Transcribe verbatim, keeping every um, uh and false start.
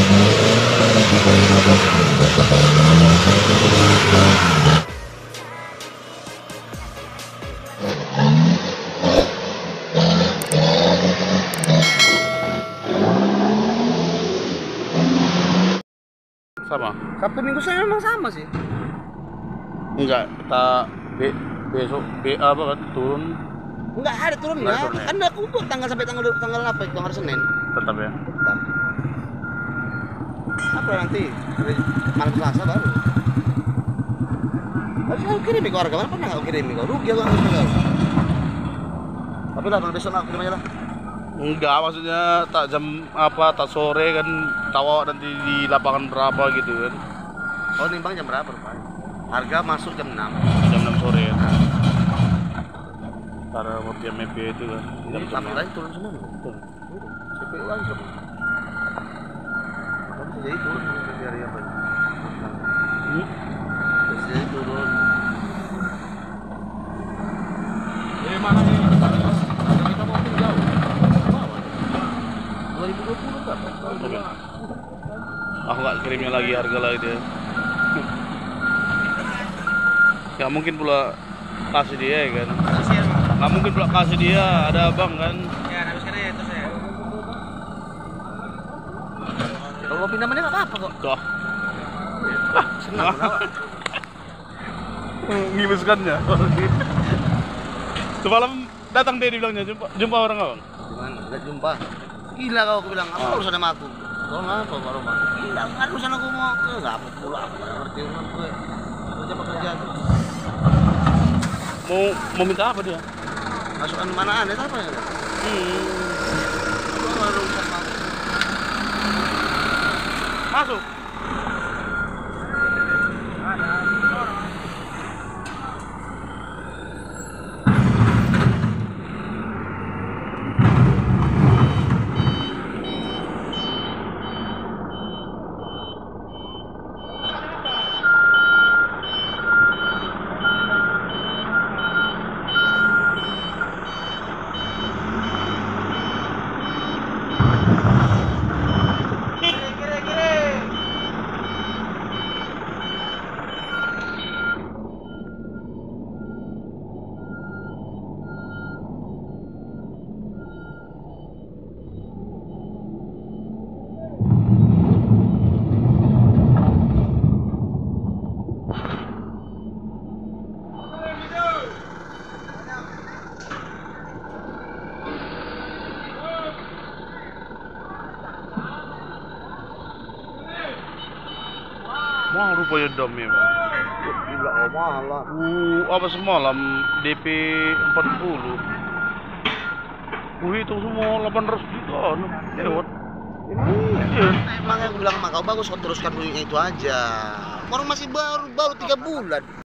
Sama. Sabtu Minggu saya memang sama sih. Enggak, kita be, besok be apa kan turun Enggak ada turunnya. Nggak turun ya? Kan aku tuh tanggal sampai tanggal tanggal apa itu hari Senin. tetap ya. Tetap. Apa nanti? Hari malam Selasa baru. Tapi aku kirim ke warga, mana pernah aku kirim ke rugi aku harus tinggal. Tapi lah kalau besok aku kirim aja lah. Enggak, maksudnya tak jam apa, tak sore kan, tahu nanti di lapangan berapa gitu kan. Oh nimbang jam berapa Pak? Harga masuk jam enam. Jam enam sore ya. Para mobil M P itu kan. Jam delapan lagi turun semua. Betul. C P U lagi semua. Kamu jadi turun dari hari apa? Hmm? Jadi turun. Dari mana nih? Harga kita mau jauh. dua ribu dua puluh kan? Oke. Aku nggak kirimnya lagi harga lagi dia. Nggak mungkin pula kasih dia ya kan. Kasihan Bang. Nggak mungkin pula kasih dia, ada abang kan. Ya, habis kena itu saya. Kalau mau pindah mana nggak apa-apa kok. Kok Lah, senang kenapa? ngiluskannya. Semalam datang dia dibilangnya jumpa jumpa orang abang. Gimana? Nggak jumpa. Gila kau, aku bilang, apa Oh. urusan sama aku? Kau ngapa baru bang? Gila, nggak ada urusan aku mau ke, nggak apa pula, aku nggak ngerti urusan gue. Kerja pekerjaan. Mau mau minta apa dia? Masukan mana ada apa ya? Hmm. Kau nggak ada urusan sama aku. Masuk. Wah, rupanya dom ya, Bang. Gila, oh mahal lah. Uh, apa semalam D P empat puluh. Uh, itu semua delapan ratus juta. Lewat. Iya. Emang yang bilang sama kau bagus kau teruskan dulu itu aja. Orang masih baru baru tiga bulan.